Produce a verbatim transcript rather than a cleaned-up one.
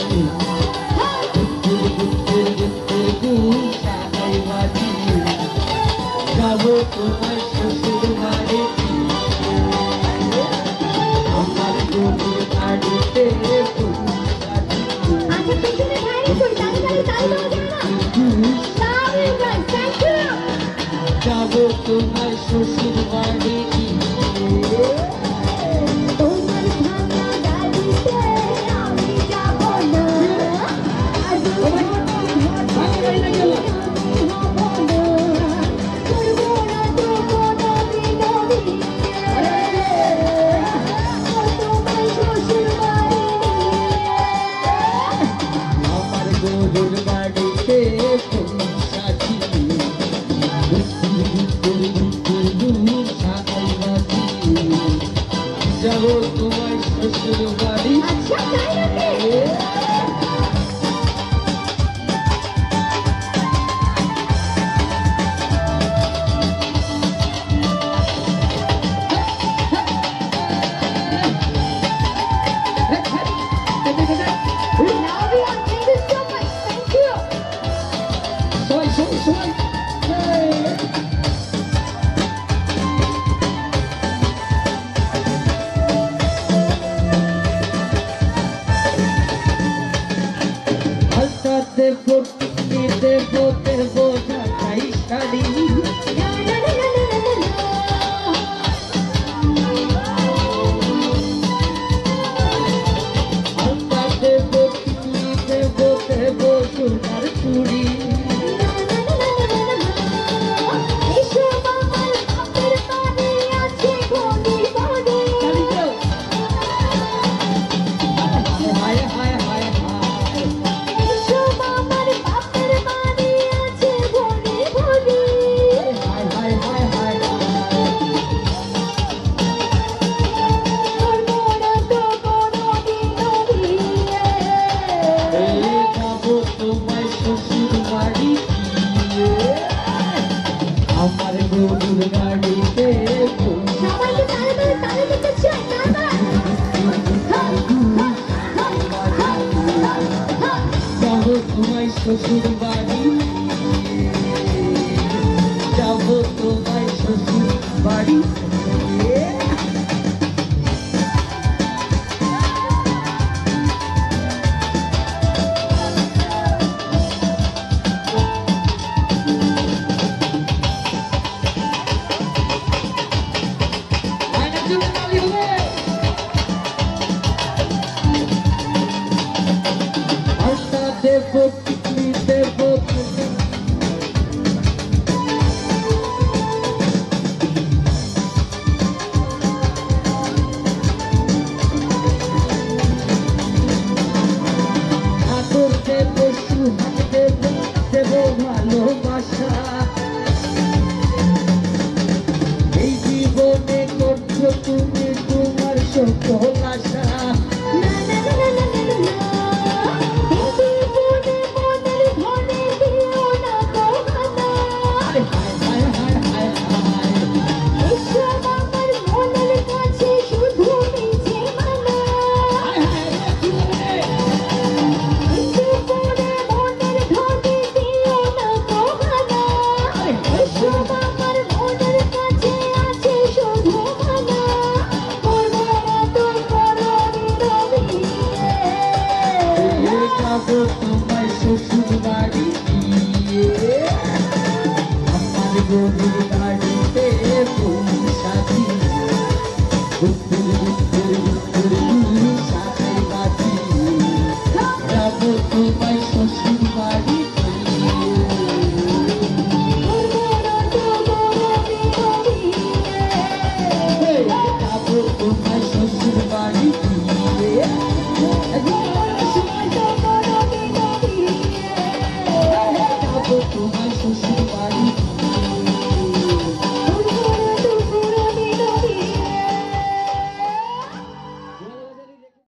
যাবো তোমার শ্বশুর বাড়ি আমার গরুর গাড়িতে যাবো তোমার শ্বশুর বাড়ি যাবো তোমার শ্বশুর বাড়ি দেবো দেবো দেবো ঢাকাই শাড়ি আলতা দেবো দেবো দেবো সোনার চুড়ি আমার গরুর গাড়িতে সবাইকে তালে তালে তালে দিতে চাই না যাবো তোমার শ্বশুর বাড়ি যাবো তোমার শ্বশুর বাড়ি দেবো টিকলি দেবো আদর দেবো সুহাগ দেবো দেবো ভালোবাসা এই জীবনে করছো তুমি তোমার সকল আশা তোমার শ্বশুর বাড়ি আমার গরুর গাড়িতে সাথী